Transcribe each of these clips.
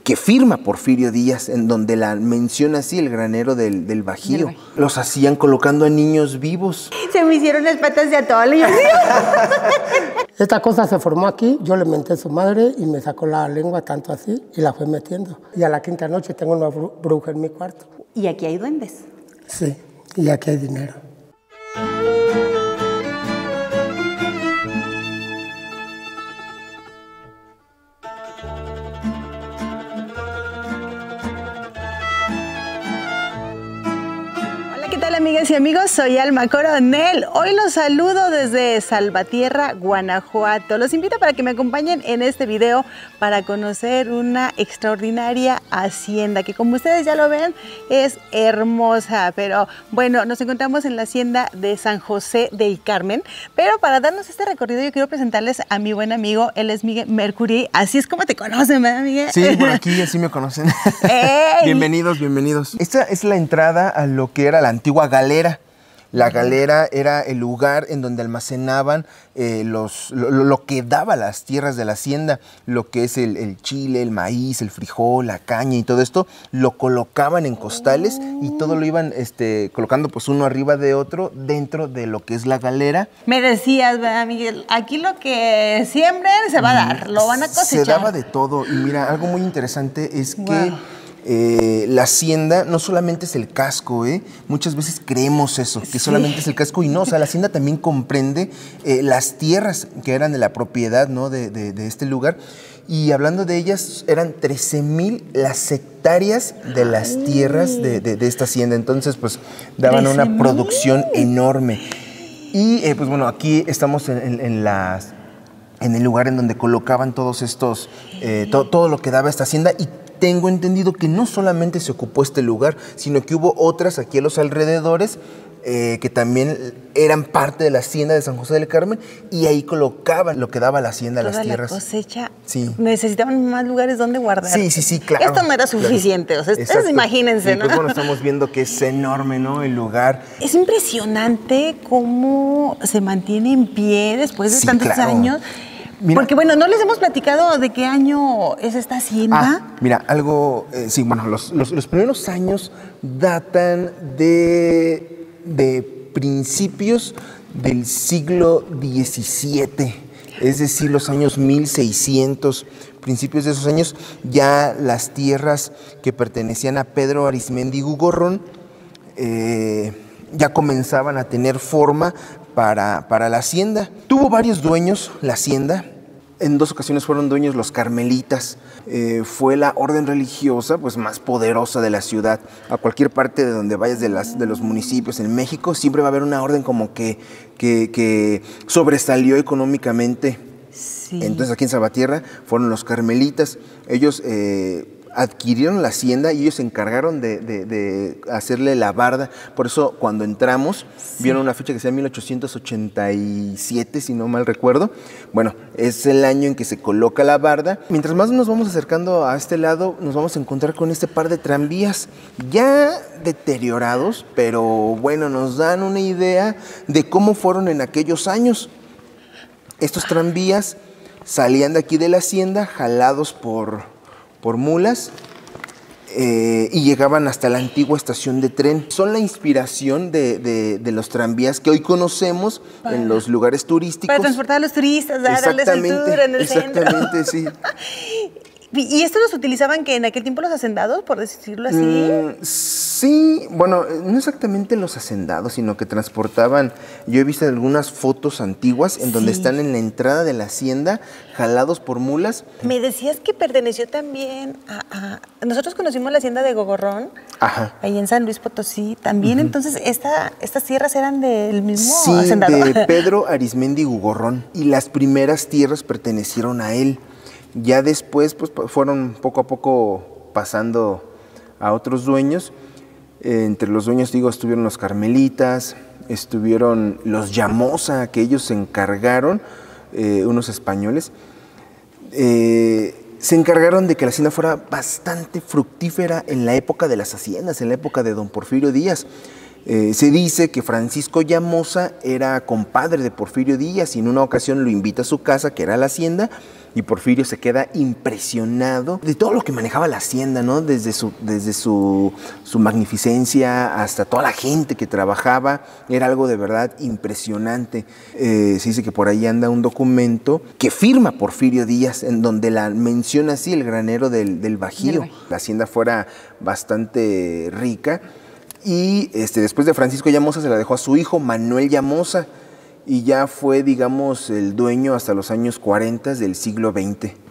que firma Porfirio Díaz, en donde la menciona así, el granero del Bajío. Los hacían colocando a niños vivos. Se me hicieron las patas de atole. Esta cosa se formó aquí, yo le menté a su madre y me sacó la lengua tanto así y la fue metiendo. Y a la quinta noche tengo una bruja en mi cuarto. ¿Y aquí hay duendes? Sí, y aquí hay dinero. Hola amigas y amigos, soy Alma Coronel. Hoy los saludo desde Salvatierra, Guanajuato. Los invito para que me acompañen en este video para conocer una extraordinaria hacienda que, como ustedes ya lo ven, es hermosa. Pero bueno, nos encontramos en la hacienda de San José del Carmen. Pero para darnos este recorrido yo quiero presentarles a mi buen amigo, él es Miguel Mercury. Así es como te conocen, ¿verdad, Miguel? Sí, por aquí así me conocen. Bienvenidos, bienvenidos. Esta es la entrada a lo que era la antigua galera. La galera era el lugar en donde almacenaban lo que daba las tierras de la hacienda, lo que es el chile, el maíz, el frijol, la caña y todo esto, lo colocaban en costales y todo lo iban colocando pues uno arriba de otro dentro de lo que es la galera. Me decías, ¿verdad, Miguel? Aquí lo que siembren se va a dar, lo van a cosechar. Se daba de todo y mira, algo muy interesante es que la hacienda no solamente es el casco, muchas veces creemos eso, que solamente es el casco y no, o sea, la hacienda también comprende las tierras que eran de la propiedad, ¿no? de este lugar. Y hablando de ellas, eran 13,000 las hectáreas de las tierras de esta hacienda, entonces pues daban una producción enorme. Y pues bueno, aquí estamos en el lugar en donde colocaban todos estos, todo lo que daba esta hacienda. Y tengo entendido que no solamente se ocupó este lugar, sino que hubo otras aquí a los alrededores que también eran parte de la hacienda de San José del Carmen y ahí colocaban lo que daba la hacienda, las tierras. La cosecha, sí. Necesitaban más lugares donde guardar. Sí, claro. Esto no era suficiente, claro. O sea, ustedes imagínense, ¿no? Pues bueno, estamos viendo que es enorme, ¿no? El lugar. Es impresionante cómo se mantiene en pie después de tantos años. Mira, porque bueno, no les hemos platicado de qué año es esta hacienda. Mira, algo, sí, bueno, los primeros años datan de principios del siglo XVII, es decir, los años 1600, principios de esos años, ya las tierras que pertenecían a Pedro Arizmendi Ugorrón ya comenzaban a tener forma para la hacienda. Tuvo varios dueños la hacienda. En 2 ocasiones fueron dueños los carmelitas. Fue la orden religiosa pues, más poderosa de la ciudad. A cualquier parte de donde vayas de los municipios en México, siempre va a haber una orden como que sobresalió económicamente. Sí. Entonces aquí en Salvatierra fueron los carmelitas. Ellos adquirieron la hacienda y ellos se encargaron de hacerle la barda. Por eso cuando entramos, vieron una fecha que sea 1887, si no mal recuerdo. Bueno, es el año en que se coloca la barda. Mientras más nos vamos acercando a este lado, nos vamos a encontrar con este par de tranvías ya deteriorados, pero bueno, nos dan una idea de cómo fueron en aquellos años. Estos tranvías salían de aquí de la hacienda, jalados por mulas y llegaban hasta la antigua estación de tren. Son la inspiración de los tranvías que hoy conocemos en los lugares turísticos. Para transportar a los turistas, darles el tour en el centro. Exactamente, sí. ¿Y esto los utilizaban que en aquel tiempo los hacendados, por decirlo así? Sí, bueno, no exactamente los hacendados, sino que transportaban. Yo he visto algunas fotos antiguas en donde están en la entrada de la hacienda, jalados por mulas. Me decías que perteneció también a nosotros conocimos la hacienda de Gogorrón, ahí en San Luis Potosí. También, entonces, estas tierras eran del mismo hacendador. Sí, de Pedro Arizmendi Ugorrón. Y las primeras tierras pertenecieron a él. Ya después pues, fueron poco a poco pasando a otros dueños. Entre los dueños, digo, estuvieron los carmelitas, estuvieron los Llamosa, que ellos se encargaron, unos españoles, se encargaron de que la hacienda fuera bastante fructífera en la época de las haciendas, en la época de don Porfirio Díaz. Se dice que Francisco Llamosa era compadre de Porfirio Díaz y en una ocasión lo invita a su casa, que era la hacienda, y Porfirio se queda impresionado de todo lo que manejaba la hacienda, ¿no? Desde su magnificencia hasta toda la gente que trabajaba. Era algo de verdad impresionante. Se dice que por ahí anda un documento que firma Porfirio Díaz, en donde la menciona así, el granero del Bajío. La hacienda fuera bastante rica. Y después de Francisco Llamosa se la dejó a su hijo, Manuel Llamosa, y ya fue, digamos, el dueño hasta los años 40 del siglo XX. Wow.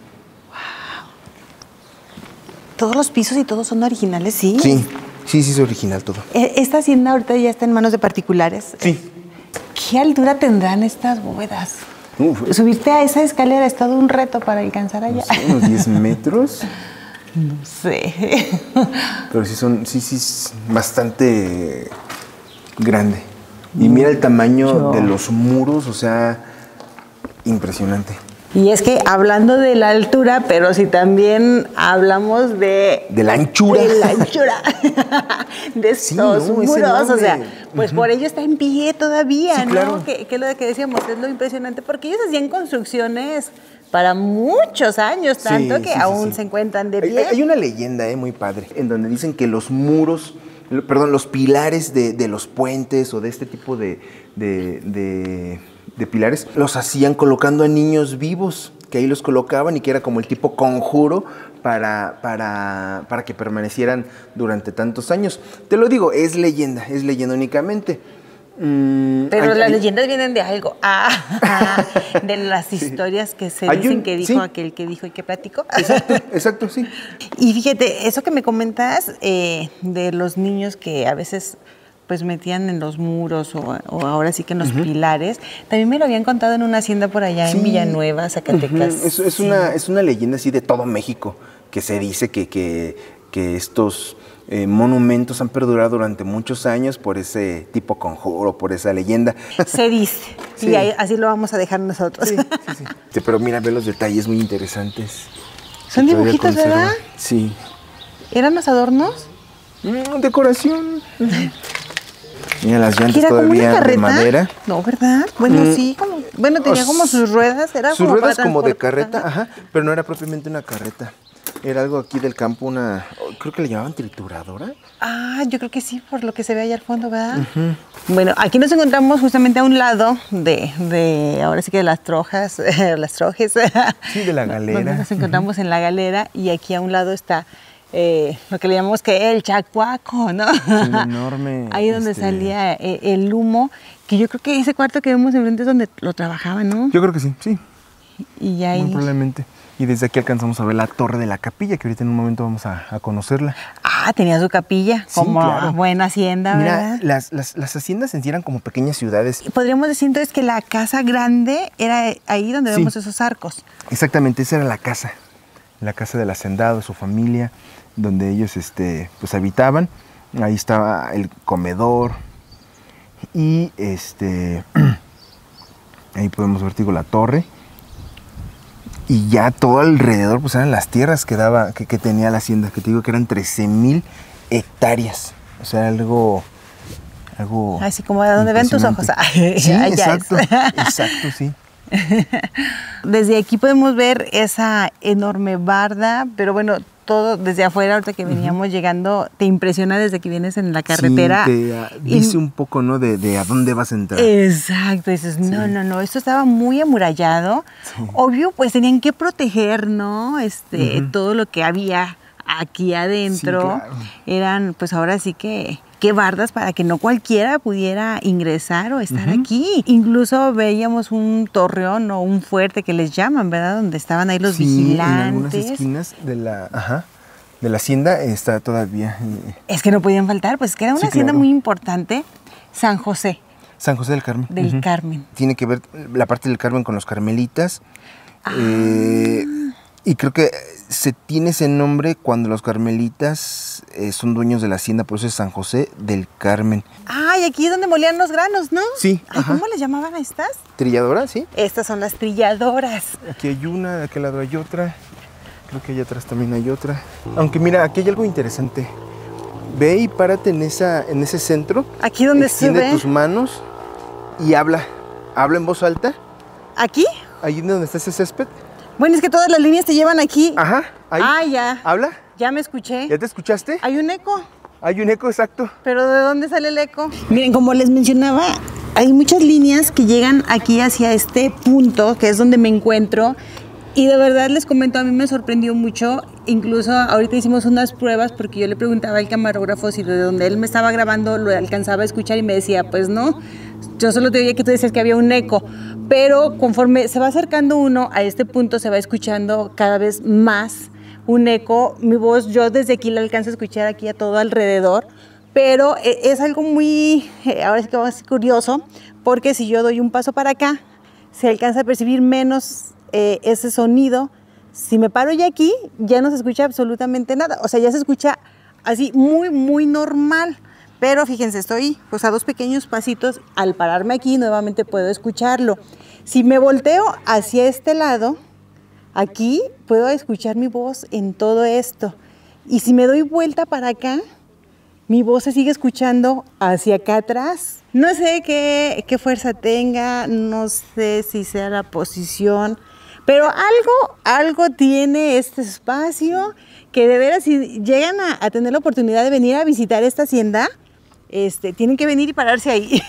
Todos los pisos y todos son originales, ¿sí? Sí, es original todo. ¿Esta hacienda ahorita ya está en manos de particulares? Sí. ¿Qué altura tendrán estas bóvedas? Subirte a esa escalera es todo un reto para alcanzar allá. No sé, unos 10 metros. No sé. Pero sí es bastante grande. Y mira el tamaño de los muros, o sea, impresionante. Y es que hablando de la altura, pero si también hablamos de la anchura. De la anchura. De estos muros. O sea, pues por ello está en pie todavía, sí, ¿no? Claro. Que lo de que decíamos, es lo impresionante, porque ellos hacían construcciones para muchos años, tanto que aún se encuentran de pie. Hay una leyenda muy padre, en donde dicen que los muros, los pilares de los puentes o de este tipo de pilares, los hacían colocando a niños vivos, que ahí los colocaban y que era como el tipo conjuro para que permanecieran durante tantos años. Te lo digo, es leyenda únicamente. Pero las leyendas vienen de algo, de las historias que se dicen que dijo aquel que dijo y que platicó. Exacto, sí. Y fíjate, eso que me comentas de los niños que a veces pues metían en los muros o ahora sí que en los pilares, también me lo habían contado en una hacienda por allá en Villanueva, Zacatecas. Es una leyenda así de todo México, que se dice que estos monumentos han perdurado durante muchos años por ese tipo conjuro, por esa leyenda. Se dice, y así lo vamos a dejar nosotros. Sí. Pero mira, ve los detalles muy interesantes. Son dibujitos, ¿verdad? Sí. ¿Eran los adornos? Decoración. Mira las llantas todavía de madera. No, ¿verdad? Bueno, sí, tenía como sus ruedas. Era sus como ruedas para como de carreta, pero no era propiamente una carreta. Era algo aquí del campo, creo que le llamaban trituradora. Yo creo que sí, por lo que se ve allá al fondo, ¿verdad? Bueno, aquí nos encontramos justamente a un lado ahora sí que de las trojes. Sí, de la galera. Donde nos encontramos en la galera y aquí a un lado está lo que le llamamos que el chacuaco, ¿no? Sí, enorme. Ahí donde salía el humo, que yo creo que ese cuarto que vemos enfrente es donde lo trabajaban, ¿no? Yo creo que sí. Y ahí... Muy probablemente. Y desde aquí alcanzamos a ver la torre de la capilla, que ahorita en un momento vamos a conocerla. Tenía su capilla, como claro. Buena hacienda, ¿verdad? Mira, las haciendas en sí eran como pequeñas ciudades. Podríamos decir entonces que la casa grande era ahí donde vemos esos arcos. Exactamente, esa era la casa del hacendado, su familia, donde ellos pues habitaban. Ahí estaba el comedor y ahí podemos ver, digo, la torre. Y ya todo alrededor pues eran las tierras que tenía la hacienda, que te digo que eran 13,000 hectáreas. O sea, algo así como de donde ven tus ojos. Sí, exacto, sí. Desde aquí podemos ver esa enorme barda, pero bueno, todo desde afuera, ahorita que veníamos llegando, te impresiona desde que vienes en la carretera. Sí, te dice un poco, ¿no? De a dónde vas a entrar. Exacto, dices, no, esto estaba muy amurallado. Sí. Obvio, pues tenían que proteger, ¿no? Todo lo que había aquí adentro. Sí, claro. Eran, pues ahora sí que bardas para que no cualquiera pudiera ingresar o estar aquí. Incluso veíamos un torreón o un fuerte que les llaman, ¿verdad? Donde estaban ahí los vigilantes. En algunas esquinas de la hacienda está todavía. Es que no podían faltar, pues que era una hacienda muy importante. San José del Carmen. Del Carmen. Tiene que ver la parte del Carmen con los carmelitas. Y creo que se tiene ese nombre cuando los carmelitas son dueños de la hacienda, por eso es San José del Carmen. Y aquí es donde molían los granos, ¿no? Sí. ¿Cómo les llamaban a estas? ¿Trilladoras, sí? Estas son las trilladoras. Aquí hay una, de aquel lado hay otra. Creo que allá atrás también hay otra. Aunque mira, aquí hay algo interesante. Ve y párate en ese centro. Aquí donde extiende tus manos y habla en voz alta. ¿Aquí? Ahí donde está ese césped. Bueno, es que todas las líneas te llevan aquí. Ajá, ahí. Ah, ya. ¿Habla? Ya me escuché. ¿Ya te escuchaste? Hay un eco. Hay un eco, exacto. ¿Pero de dónde sale el eco? Miren, como les mencionaba, hay muchas líneas que llegan aquí hacia este punto, que es donde me encuentro. Y de verdad les comento, a mí me sorprendió mucho. Incluso ahorita hicimos unas pruebas porque yo le preguntaba al camarógrafo si de donde él me estaba grabando lo alcanzaba a escuchar y me decía, pues no. Yo solo te oía que tú decías que había un eco. Pero conforme se va acercando uno a este punto, se va escuchando cada vez más un eco. Mi voz, yo desde aquí la alcanzo a escuchar aquí a todo alrededor, pero es algo muy, ahora sí que va a ser curioso, porque si yo doy un paso para acá, se alcanza a percibir menos ese sonido. Si me paro ya aquí, ya no se escucha absolutamente nada, o sea, ya se escucha así muy, muy normal. Pero fíjense, estoy pues a 2 pequeños pasitos. Al pararme aquí, nuevamente puedo escucharlo. Si me volteo hacia este lado, aquí puedo escuchar mi voz en todo esto. Y si me doy vuelta para acá, mi voz se sigue escuchando hacia acá atrás. No sé qué fuerza tenga, no sé si sea la posición, pero algo tiene este espacio que de veras, si llegan a tener la oportunidad de venir a visitar esta hacienda, tienen que venir y pararse ahí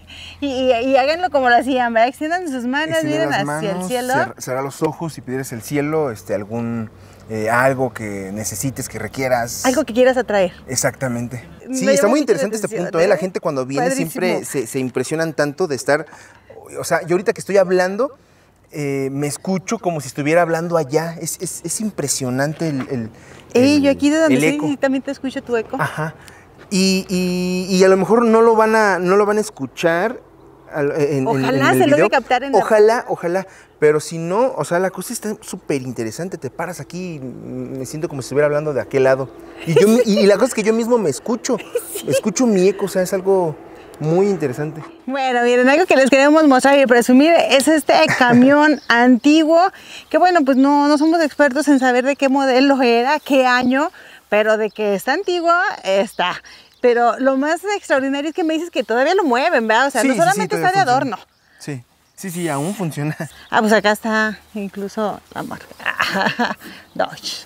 y háganlo como lo hacían, ¿verdad? Extiendan sus manos, miren hacia el cielo. Cerrar los ojos y pidieras el cielo, algún algo que necesites, que requieras. Algo que quieras atraer. Exactamente. Sí, Me está llama muy mucho interesante la este atención, punto, La gente cuando viene Padrísimo. siempre se impresionan tanto de estar, o sea, yo ahorita que estoy hablando, me escucho como si estuviera hablando allá. Es impresionante Yo aquí de donde eco. sí, también te escucho tu eco. Ajá. Y a lo mejor no lo van a escuchar Ojalá en el se logre video. captar en Ojalá, pero si no, o sea, la cosa está súper interesante. Te paras aquí y me siento como si estuviera hablando de aquel lado. Y la cosa es que yo mismo me escucho mi eco, o sea, es algo muy interesante. Bueno, miren, algo que les queremos mostrar y presumir es este camión antiguo, que bueno, pues no somos expertos en saber de qué modelo era, qué año, pero de que está antiguo, está. Pero lo más extraordinario es que me dices que todavía lo mueven, ¿verdad? O sea, Sí, no solamente está de adorno. Sí, aún funciona. Ah, pues acá está incluso la marca Dodge.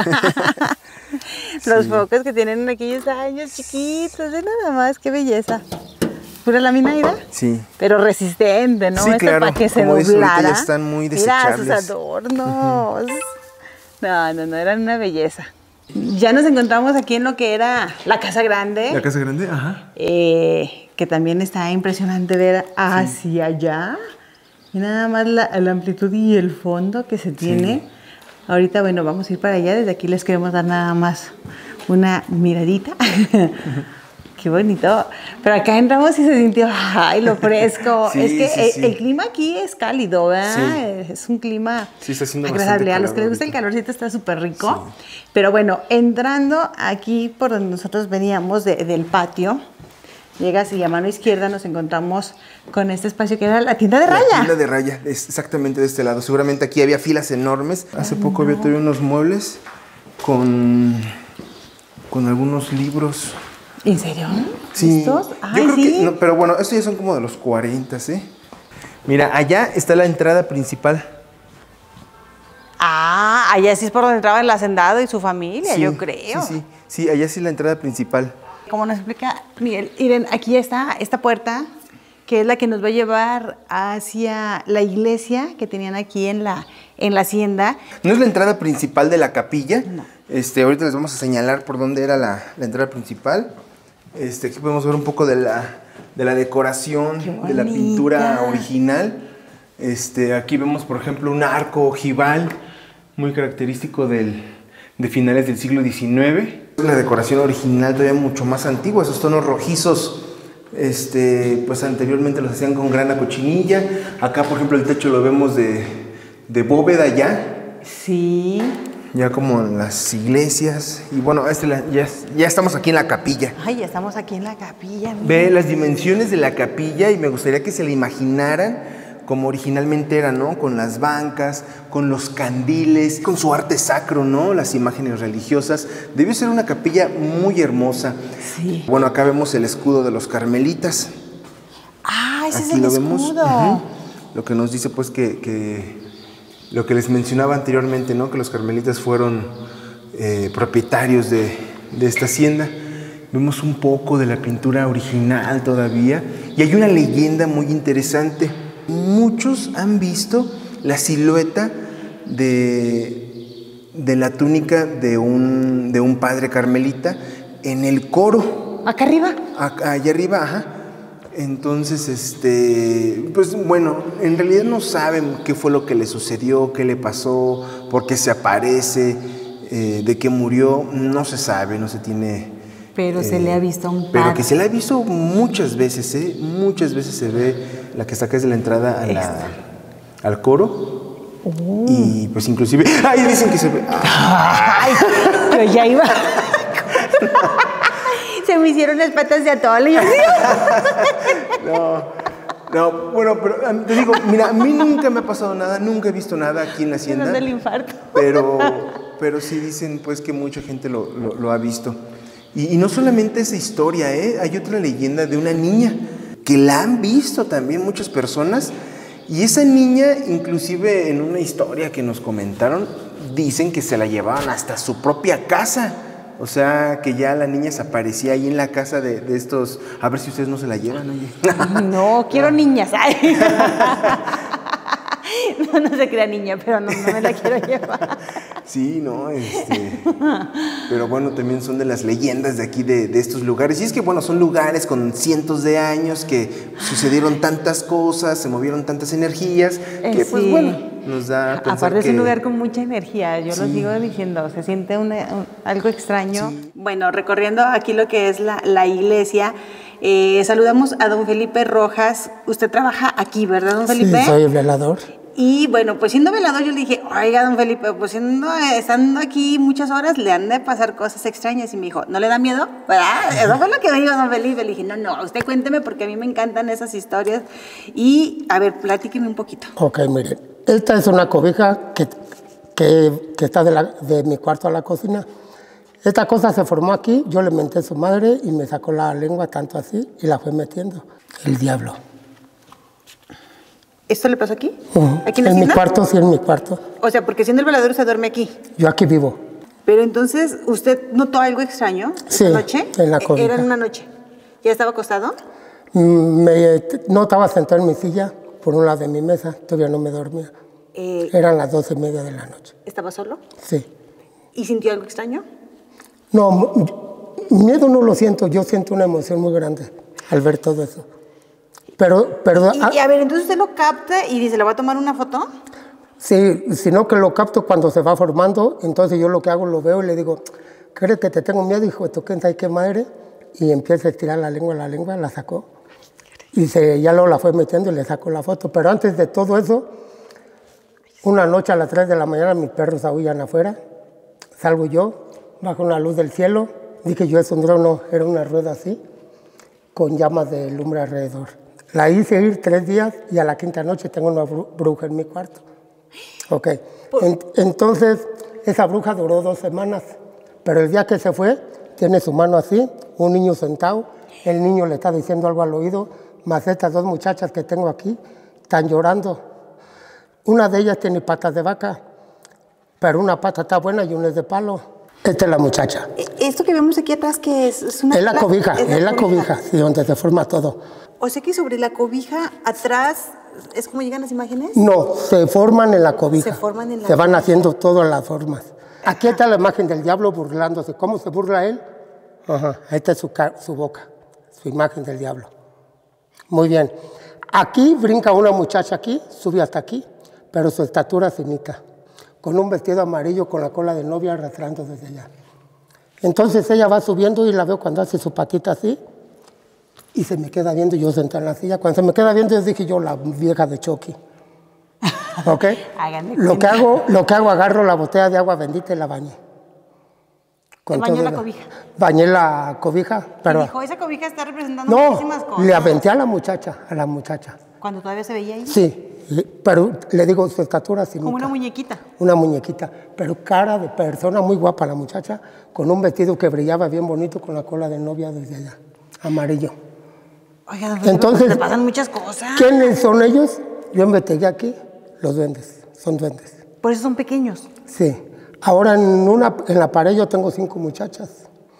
Los focos que tienen en aquellos años chiquitos, de nada más, qué belleza. Pura laminera. Sí. Pero resistente, ¿no? Sí, Esto claro. para que se Como dices, ahorita doblara. ya están muy Mira sus desechables. adornos. No, eran una belleza. Ya nos encontramos aquí en lo que era la Casa Grande. La Casa Grande, ajá. Que también está impresionante ver hacia allá. Y nada más la amplitud y el fondo que se tiene. Sí. Ahorita, bueno, vamos a ir para allá. Desde aquí les queremos dar nada más una miradita. Qué bonito. Pero acá entramos y se sintió, ay, lo fresco. Sí, es que sí. el clima aquí es cálido, ¿verdad? Sí. Es un clima está haciendo agradable. A los que les gusta el calorcito está súper rico. Sí. Pero bueno, entrando aquí por donde nosotros veníamos del patio, llegas y a mano izquierda nos encontramos con este espacio que era la tienda de raya. La tienda de raya, es exactamente de este lado. Seguramente aquí había filas enormes. Hace poco había todavía unos muebles con algunos libros. ¿En serio? Sí. ¿Estos? Yo creo que no, pero bueno, estos ya son como de los 40, ¿sí? Mira, allá está la entrada principal. Ah, allá sí es por donde entraba el hacendado y su familia, yo creo. Sí, allá sí es la entrada principal. Como nos explica Miguel, miren, aquí está esta puerta, que es la que nos va a llevar hacia la iglesia que tenían aquí en la hacienda. No es la entrada principal de la capilla. No. Ahorita les vamos a señalar por dónde era la entrada principal. Aquí podemos ver un poco de la decoración, de la pintura original. Aquí vemos, por ejemplo, un arco ojival muy característico de finales del siglo XIX. La decoración original todavía mucho más antigua, esos tonos rojizos, pues anteriormente los hacían con grana cochinilla. Acá, por ejemplo, el techo lo vemos de bóveda ya. Sí. Ya como en las iglesias. Y bueno, ya estamos aquí en la capilla. Ay, ya estamos aquí en la capilla. Mira. Ve las dimensiones de la capilla y me gustaría que se la imaginaran como originalmente era, ¿no? Con las bancas, con los candiles, con su arte sacro, ¿no? Las imágenes religiosas. Debió ser una capilla muy hermosa. Sí. Bueno, acá vemos el escudo de los carmelitas. Ah, ese aquí es el lo escudo. Vemos. Lo que nos dice, pues, que lo que les mencionaba anteriormente, ¿no? Que los carmelitas fueron propietarios de esta hacienda. Vemos un poco de la pintura original todavía y hay una leyenda muy interesante. Muchos han visto la silueta de la túnica de un padre carmelita en el coro. ¿Acá arriba? Allá arriba, ajá. Entonces, pues bueno, en realidad no saben qué fue lo que le sucedió, qué le pasó, por qué se aparece, de qué murió, no se sabe, no se tiene... Pero se le ha visto a un padre. Pero que se le ha visto muchas veces, muchas veces se ve la que está acá desde la entrada al coro. Y pues inclusive... ¡Ay! Dicen que se ve... ¡Ay! Yo ya iba... Se me hicieron las patas de atole. No, bueno, pero te digo, mira, a mí nunca me ha pasado nada, nunca he visto nada aquí en la hacienda. No es del infarto. Pero sí dicen pues que mucha gente lo ha visto. Y no solamente esa historia, hay otra leyenda de una niña que la han visto también muchas personas. Y esa niña, inclusive en una historia que nos comentaron, dicen que se la llevaban hasta su propia casa. O sea, que ya la niña se aparecía ahí en la casa de estos... A ver si ustedes no se la llevan, oye. No, quiero niñas. Ay. No se crea niña, pero no me la quiero llevar. Sí, no, pero bueno, también son de las leyendas de aquí, de estos lugares. Y es que, bueno, son lugares con cientos de años que sucedieron tantas cosas, se movieron tantas energías, que sí. pues bueno, nos da a pensar aparte que... es un lugar con mucha energía, yo Sí. lo sigo diciendo, se siente algo extraño. Sí. Bueno, recorriendo aquí lo que es la iglesia, saludamos a don Felipe Rojas. Usted trabaja aquí, ¿verdad, don Felipe? Sí, soy el velador. Y bueno, pues siendo velador yo le dije, oiga, don Felipe, pues estando aquí muchas horas le han de pasar cosas extrañas. Y me dijo, ¿no le da miedo? ¿Verdad? Eso fue lo que me dijo don Felipe. Le dije, no, usted cuénteme porque a mí me encantan esas historias. Y, a ver, platíqueme un poquito. Ok, miren, esta es una cobija que está de mi cuarto a la cocina. Esta cosa se formó aquí, yo le menté a su madre y me sacó la lengua tanto así y la fue metiendo. El diablo. ¿Esto le pasó aquí? ¿Aquí en mi cuarto, sí, en mi cuarto. O sea, porque siendo el velador usted duerme aquí. Yo aquí vivo. Pero entonces, ¿usted notó algo extraño Sí, esta noche? en la cobija. Era en una noche. ¿Ya estaba acostado? No estaba sentado en mi silla por un lado de mi mesa, todavía no me dormía. Eran las 12:30 de la noche. ¿Estaba solo? Sí. ¿Y sintió algo extraño? No, miedo no lo siento, yo siento una emoción muy grande al ver todo eso. Pero y a ver, entonces usted lo capta y dice, ¿le va a tomar una foto? sí, sino que lo capto cuando se va formando, entonces yo lo que hago, lo veo y le digo, ¿crees que te tengo miedo, hijo de tu qué madre? Y empieza a estirar la lengua, la sacó. Y ya luego la fue metiendo y le sacó la foto. Pero antes de todo eso, una noche a las 3 de la mañana mis perros aúllan afuera, salgo yo, bajo una luz del cielo, dije yo, es un dron, no, era una rueda así, con llamas de lumbre alrededor. La hice ir 3 días y a la 5ª noche tengo una bruja en mi cuarto. Ok, entonces esa bruja duró 2 semanas, pero el día que se fue, tiene su mano así, un niño sentado, el niño le está diciendo algo al oído, más estas 2 muchachas que tengo aquí están llorando. Una de ellas tiene patas de vaca, pero una pata está buena y una es de palo. Esta es la muchacha. ¿Esto que vemos aquí atrás qué es? Es la cobija, es la cobija, sí, donde se forma todo. O sea que sobre la cobija atrás, ¿es como llegan las imágenes? No, se forman en la cobija. Se forman en la Se van haciendo todas las formas. Aquí está la imagen del diablo burlándose. ¿Cómo se burla él? Ajá, esta es su boca, su imagen del diablo. Muy bien. Aquí brinca una muchacha aquí, sube hasta aquí, pero su estatura finita, con un vestido amarillo con la cola de novia arrastrando desde allá. Entonces ella va subiendo y la veo cuando hace su patita así y se me queda viendo, yo sentado en la silla. Cuando se me queda viendo, yo dije yo, la vieja de Chucky. ¿Ok? Lo que hago, agarro la botella de agua bendita y la bañé. ¿Bañó la cobija? Bañé la cobija, pero... Y dijo, esa cobija está representando muchísimas cosas. No, le aventé a la muchacha. ¿Cuando todavía se veía ahí? Sí, pero le digo su estatura finita. Como una muñequita. Una muñequita, pero cara de persona, muy guapa la muchacha, con un vestido que brillaba bien bonito con la cola de novia desde allá, amarillo. Oiga, entonces, le pasan muchas cosas. ¿Quiénes son ellos? Yo investigué aquí, los duendes. son duendes. Por eso son pequeños. Sí. Ahora en la pared yo tengo 5 muchachas.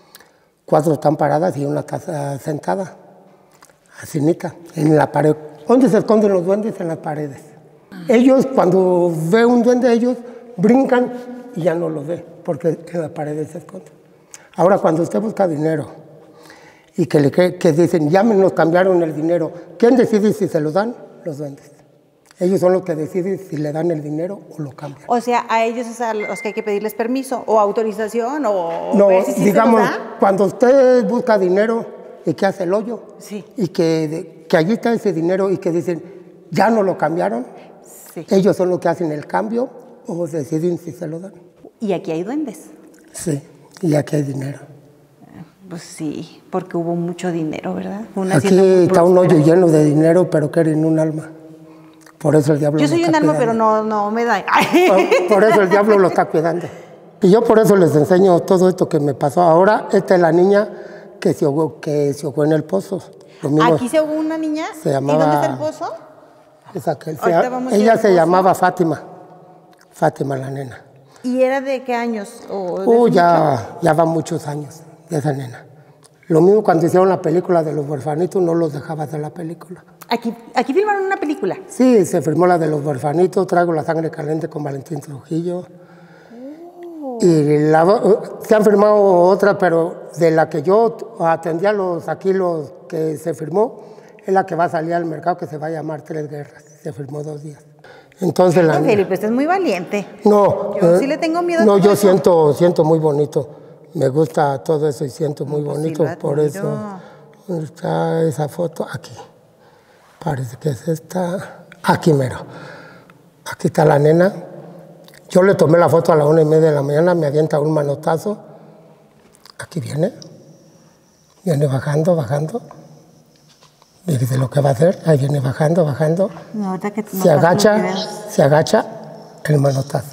4 están paradas y una está sentada, asinita, en la pared. ¿Dónde se esconden los duendes? En las paredes. Ellos, cuando ve un duende, ellos brincan y ya no lo ve, porque en las paredes se esconden. Ahora, cuando usted busca dinero y que dicen, ya nos cambiaron el dinero, ¿quién decide si se lo dan? Los duendes. Ellos son los que deciden si le dan el dinero o lo cambian. O sea, a ellos es a los que hay que pedirles permiso o autorización o no, ver si digamos, se los da. cuando usted busca dinero y que hace el hoyo, Sí. y que allí está ese dinero y que dicen, ya no lo cambiaron, Sí. ellos son los que hacen el cambio o deciden si se lo dan. Y aquí hay duendes. Sí, y aquí hay dinero. Pues sí, porque hubo mucho dinero, ¿verdad? Aquí está un hoyo lleno de dinero, pero que en un alma. Por eso el diablo Yo lo soy está un alma, cuidando. pero no me da. Por eso el diablo lo está cuidando. Y yo por eso les enseño todo esto que me pasó. Ahora, esta es la niña que se ahogó en el pozo. Lo mismo Aquí se ahogó una niña. se llamaba- ¿Y dónde está el pozo? es aquel. Ahorita vamos a ir Ella al se pozo. llamaba Fátima. Fátima, la nena. ¿Y era de qué años? ¿O de hace Ya va muchos años de esa nena. Lo mismo cuando hicieron la película de los huerfanitos, no los dejaba hacer la película. Aquí filmaron una película. Sí, se filmó la de los huerfanitos, Traigo la sangre caliente con Valentín Trujillo. Y se han filmado otras, pero de la que yo atendía los que se firmó, es la que va a salir al mercado, que se va a llamar Tres Guerras. Se filmó 2 días. Entonces Don Felipe, usted es muy valiente. No, Yo sí le tengo miedo a no, todo yo eso. siento muy bonito. Me gusta todo eso y siento muy pues sí bonito. lo Por admiro. eso está esa foto aquí. Parece que es esta. Aquí mero. Aquí está la nena. Yo le tomé la foto a la 1:30 de la mañana, me avienta un manotazo. Aquí viene. Viene bajando. Fíjese lo que va a hacer. Ahí viene bajando. No, ahorita que Se agacha, el manotazo.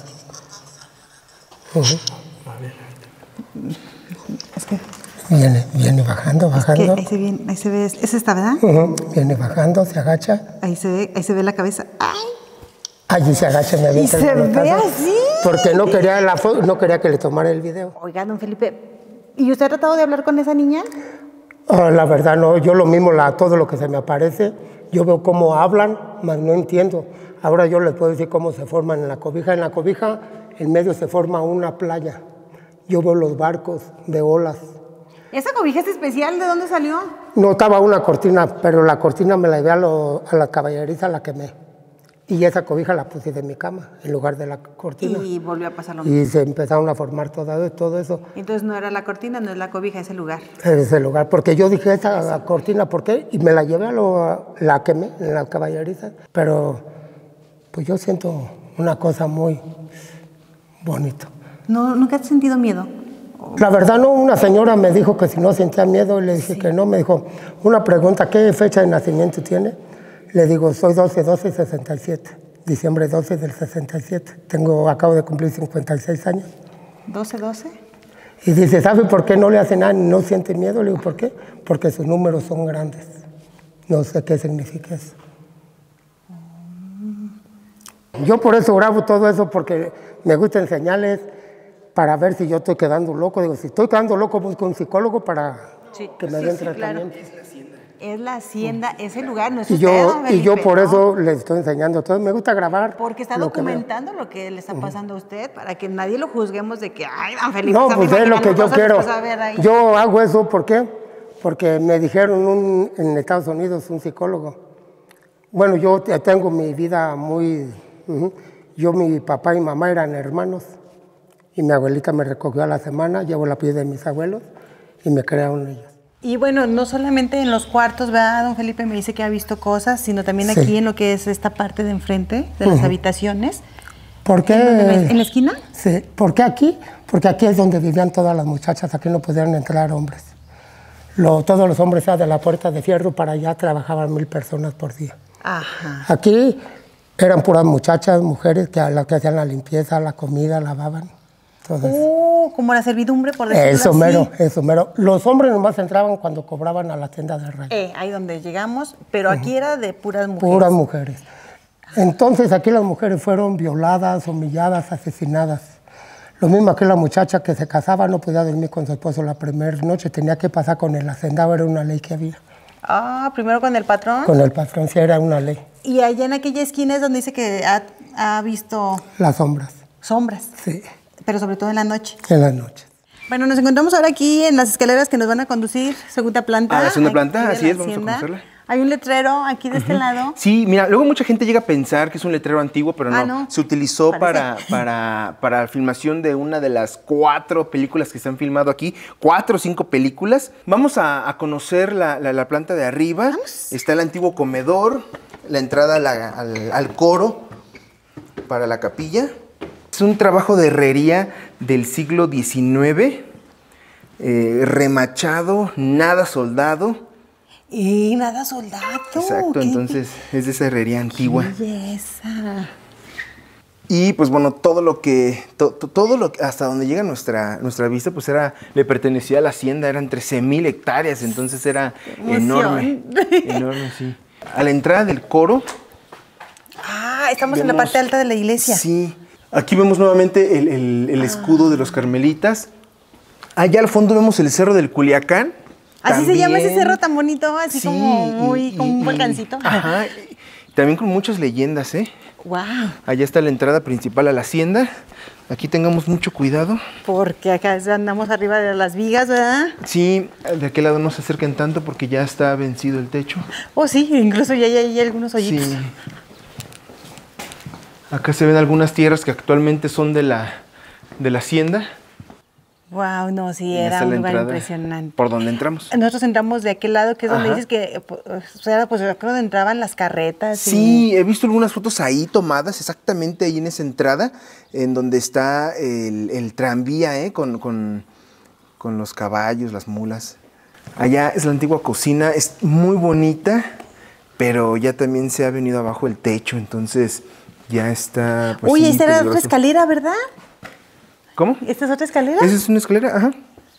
Es que Viene bajando. ahí se ve, es esta, ¿verdad? Viene bajando, se agacha. Ahí se ve la cabeza. ¡Ay! Allí se agacha, me avienta ¿Y se el manotazo. ve así? Porque no quería que le tomara el video. Oiga, don Felipe, ¿y usted ha tratado de hablar con esa niña? La verdad no, yo lo mismo, todo lo que se me aparece, yo veo cómo hablan, mas no entiendo. Ahora yo les puedo decir cómo se forman en la cobija. En la cobija, en medio se forma una playa. Yo veo los barcos de olas. ¿Esa cobija es especial? ¿De dónde salió? No estaba una cortina, pero la cortina me la llevé a la caballeriza, la quemé. Y esa cobija la puse de mi cama, en lugar de la cortina. Y volvió a pasar lo mismo. Y se empezaron a formar todo eso. Entonces no era la cortina, no es la cobija, es el lugar. En ese lugar, porque yo dije, esa cortina, ¿por qué? Y me la llevé la quemé en la caballeriza. Pero pues yo siento una cosa muy bonita. No, ¿nunca has sentido miedo? La verdad no, una señora me dijo que si no sentía miedo, le dije que no. Me dijo, una pregunta, ¿qué fecha de nacimiento tiene? Le digo, soy 12-12-67, diciembre 12 del 67. Acabo de cumplir 56 años. ¿12-12? Y dice, ¿sabe por qué no le hace nada? ¿No siente miedo? Le digo, ¿por qué? Porque sus números son grandes. No sé qué significa eso. Yo por eso grabo todo eso, porque me gusta enseñarles para ver si yo estoy quedando loco. Digo, si estoy quedando loco, busco un psicólogo para que me den tratamiento. Claro. Es la hacienda, es el lugar, no es Y usted, don Felipe, yo por ¿no? eso les estoy enseñando todo. Me gusta grabar. Porque está lo que veo. documentando lo que le está pasando a usted, para que nadie lo juzguemos de que, ay, don Felipe, No, está pues es lo que imaginando yo cosas quiero. después a ver ahí. Yo hago eso, ¿por qué? Porque me dijeron en Estados Unidos un psicólogo. Bueno, yo tengo mi vida muy... Yo, mi papá y mamá eran hermanos. Y mi abuelita me recogió a la semana, llevo la piel de mis abuelos y me crearon ellos. Y bueno, no solamente en los cuartos, ¿verdad? Don Felipe me dice que ha visto cosas, sino también Sí. aquí en lo que es esta parte de enfrente, de las habitaciones. ¿Por qué? ¿En la esquina? Sí. ¿Por qué aquí? Porque aquí es donde vivían todas las muchachas, aquí no podían entrar hombres. Todos los hombres de la puerta de fierro para allá trabajaban 1000 personas por día. Ajá. Aquí eran puras muchachas, mujeres que hacían la limpieza, la comida, lavaban. Todo eso. Como la servidumbre, por decirlo Eso así. eso mero. Los hombres nomás entraban cuando cobraban a la tienda de rey. Ahí donde llegamos, pero aquí era de puras mujeres. Puras mujeres. Entonces aquí las mujeres fueron violadas, humilladas, asesinadas. Lo mismo que la muchacha que se casaba no podía dormir con su esposo la primera noche, tenía que pasar con el hacendado, era una ley que había. Ah, primero con el patrón. Con el patrón, sí, era una ley. Y allá en aquella esquina es donde dice que ha visto Las sombras. sombras. Sí, Pero sobre todo en la noche. en las noches. Bueno, nos encontramos ahora aquí en las escaleras que nos van a conducir, segunda planta. A la segunda aquí planta, de así la es, vamos a hacienda. conocerla. Hay un letrero aquí de este lado. Sí, mira, luego mucha gente llega a pensar que es un letrero antiguo, pero no. No. Se utilizó Parece. para la filmación de una de las 4 películas que se han filmado aquí. 4 o 5 películas. Vamos a conocer la planta de arriba. Vamos. Está el antiguo comedor, la entrada al coro para la capilla. Es un trabajo de herrería del siglo XIX, remachado, nada soldado. Y nada soldado. Exacto, qué entonces es de esa herrería antigua. belleza. Y pues bueno, todo lo que hasta donde llega nuestra vista, pues le pertenecía a la hacienda, eran 13,000 hectáreas, entonces era enorme. Enorme, sí. A la entrada del coro. Ah, estamos en la parte alta de la iglesia. Sí. Aquí vemos nuevamente el escudo de los carmelitas. Allá al fondo vemos el cerro del Culiacán. Así También. se llama ese cerro tan bonito, así Sí, como un volcancito. Ajá. También con muchas leyendas, ¿eh? Wow. Allá está la entrada principal a la hacienda. Aquí tengamos mucho cuidado. Porque acá andamos arriba de las vigas, ¿verdad? Sí, de aquel lado no se acerquen tanto porque ya está vencido el techo. Oh, sí, incluso ya hay algunos hoyitos. Sí. Acá se ven algunas tierras que actualmente son de la hacienda. Wow, no, sí, Y era esta es un la lugar entrada impresionante. por donde entramos. Nosotros entramos de aquel lado, que es donde Ajá. dices que, o sea, pues yo creo que entraban las carretas. Sí, he visto algunas fotos ahí tomadas exactamente ahí en esa entrada, en donde está el tranvía, con los caballos, las mulas. Allá es la antigua cocina, es muy bonita, pero ya también se ha venido abajo el techo, entonces ya está. Pues, Uy, sí, esta era otra peligroso. escalera, ¿verdad? ¿Cómo? ¿Esta es otra escalera? ¿Esa es una escalera? Ajá.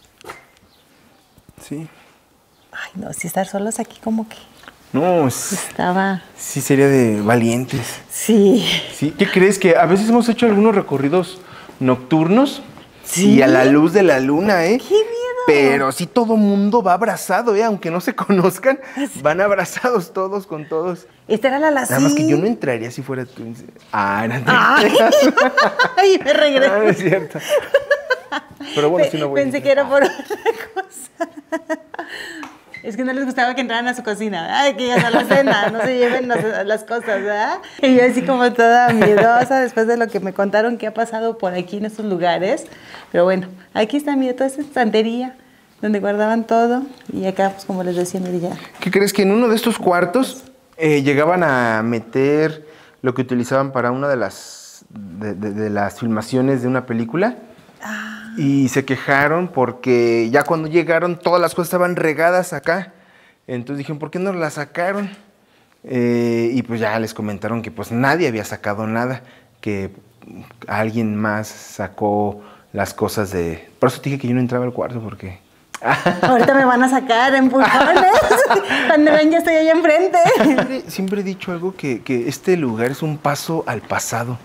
Sí. Ay, no, si estar solos aquí como que No, estaba... sí sería de valientes. Sí. Sí. ¿Qué crees? Que a veces hemos hecho algunos recorridos nocturnos ¿Sí? y a la luz de la luna, ¿eh? ¡Qué miedo! Pero sí todo mundo va abrazado, ¿eh? Aunque no se conozcan, van abrazados todos con todos. Esta era la Nada más que yo no entraría si fuera tú. Ah, no te Ay, ay, me regresé. Ah, no es cierto. Pero bueno, sí no voy a Pensé entrar. que era por otra cosa. Es que no les gustaba que entraran a su cocina. Ay, que llegas a la cena, no se lleven las cosas, ¿verdad? Y yo así como toda miedosa después de lo que me contaron que ha pasado por aquí en estos lugares. Pero bueno, aquí está, mira, toda esa estantería donde guardaban todo. Y acá, pues como les decía, mira ya. ¿Qué crees? Que en uno de estos cuartos llegaban a meter lo que utilizaban para una de las filmaciones de una película. Y se quejaron porque ya cuando llegaron todas las cosas estaban regadas acá. Entonces dijeron, ¿por qué no las sacaron? Y pues ya les comentaron que pues nadie había sacado nada, que alguien más sacó las cosas de... Por eso te dije que yo no entraba al cuarto porque... Ahorita me van a sacar empujones. Cuando ven, ya estoy allá enfrente. Siempre he dicho algo que este lugar es un paso al pasado.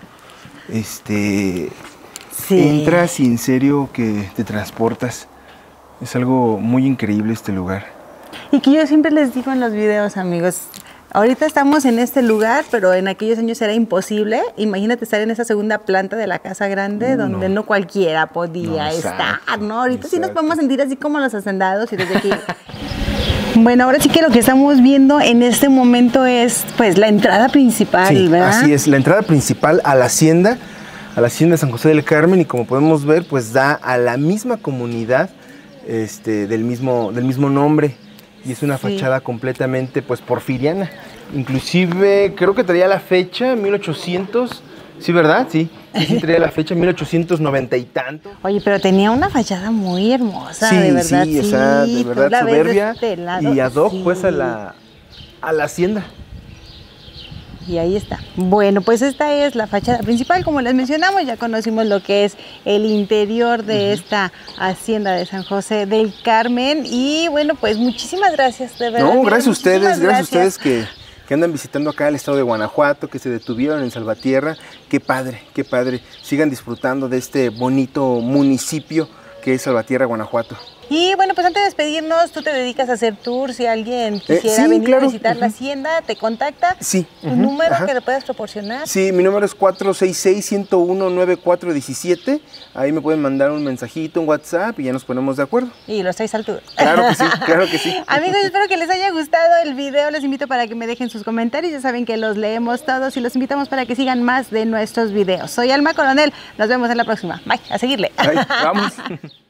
Sí. Entras y en serio que te transportas. Es algo muy increíble este lugar. Y que yo siempre les digo en los videos, amigos, ahorita estamos en este lugar, pero en aquellos años era imposible. Imagínate estar en esa segunda planta de la Casa Grande, donde no cualquiera podía estar, ¿no? Ahorita sí nos podemos sentir así como los hacendados y desde aquí... Bueno, ahora sí que lo que estamos viendo en este momento es, pues, la entrada principal, Sí, ¿verdad? así es, la entrada principal a la hacienda de San José del Carmen, y como podemos ver, pues da a la misma comunidad del mismo nombre, y es una fachada completamente pues porfiriana. Inclusive creo que traía la fecha 1800, sí, ¿verdad? Sí, traía la fecha 1890 y tanto. Oye, pero tenía una fachada muy hermosa, Sí, de verdad. sí, o sea, de tú verdad la ves de soberbia este lado, y ad hoc sí. pues a la hacienda. Y ahí está. Bueno, pues esta es la fachada principal, como les mencionamos, ya conocimos lo que es el interior de esta hacienda de San José del Carmen. Y bueno, pues muchísimas gracias, de verdad. No, gracias a muchísimas ustedes, que que andan visitando acá el estado de Guanajuato, que se detuvieron en Salvatierra. Qué padre, qué padre. Sigan disfrutando de este bonito municipio que es Salvatierra, Guanajuato. Y bueno, pues antes de despedirnos, tú te dedicas a hacer tours. Si alguien quisiera sí, venir claro. a visitar la hacienda, te contacta. Sí. ¿Tu número que le puedas proporcionar? Sí, mi número es 466-101-9417. Ahí me pueden mandar un mensajito, un WhatsApp y ya nos ponemos de acuerdo. Y los traes al tour. Claro que sí, claro que sí. Amigos, espero que les haya gustado el video. Les invito para que me dejen sus comentarios. Ya saben que los leemos todos y los invitamos para que sigan más de nuestros videos. Soy Alma Coronel. Nos vemos en la próxima. Bye, a seguirle. Bye, vamos.